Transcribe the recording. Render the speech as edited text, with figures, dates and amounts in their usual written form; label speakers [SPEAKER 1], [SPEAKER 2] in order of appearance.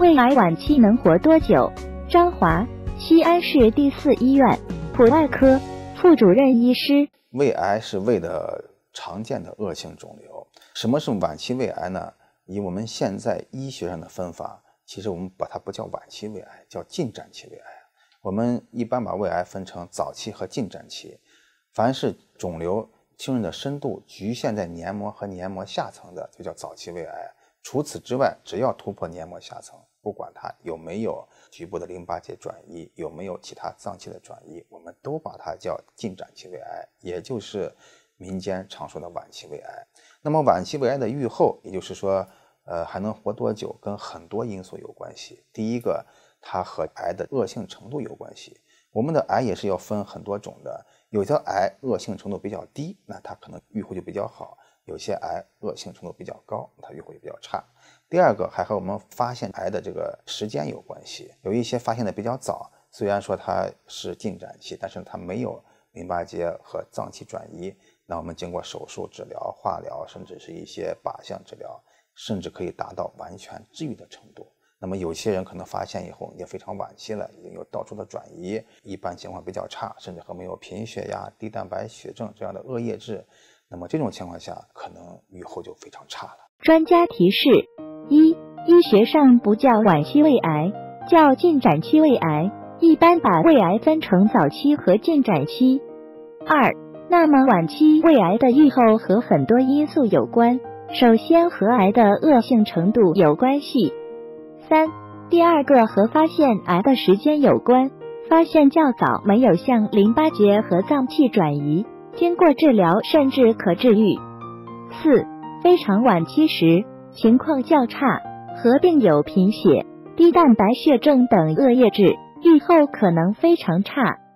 [SPEAKER 1] 胃癌晚期能活多久？张华，西安市第4医院普外科副主任医师。
[SPEAKER 2] 胃癌是胃的常见的恶性肿瘤。什么是晚期胃癌呢？以我们现在医学上的分法，其实我们把它不叫晚期胃癌，叫进展期胃癌。我们一般把胃癌分成早期和进展期。凡是肿瘤浸润的深度局限在黏膜和黏膜下层的，就叫早期胃癌。除此之外，只要突破黏膜下层，不管它有没有局部的淋巴结转移，有没有其他脏器的转移，我们都把它叫进展期胃癌，也就是民间常说的晚期胃癌。那么晚期胃癌的预后，也就是说还能活多久，跟很多因素有关系。第一个，它和癌的恶性程度有关系。我们的癌也是要分很多种的，有些癌恶性程度比较低，那它可能预后就比较好；有些癌恶性程度比较高，它预后就比较差。第二个，还和我们发现癌的这个时间有关系，有一些发现的比较早，虽然说它是进展期，但是它没有淋巴结和脏器转移，那我们经过手术治疗、化疗，甚至是一些靶向治疗，甚至可以达到完全治愈的程度。那么有些人可能发现以后已经非常晚期了，已经有到处的转移，一般情况比较差，甚至和没有贫血呀、低蛋白血症这样的恶液质，那么这种情况下可能预后就非常差了。
[SPEAKER 1] 专家提示：一、医学上不叫晚期胃癌，叫进展期胃癌，一般把胃癌分成早期和进展期。二、那么晚期胃癌的预后和很多因素有关，首先和癌的恶性程度有关系。三、第二个和发现癌的时间有关，发现较早，没有向淋巴结和脏器转移，经过治疗甚至可治愈。四、非常晚期时，情况较差，合并有贫血、低蛋白血症等恶液质，预后可能非常差。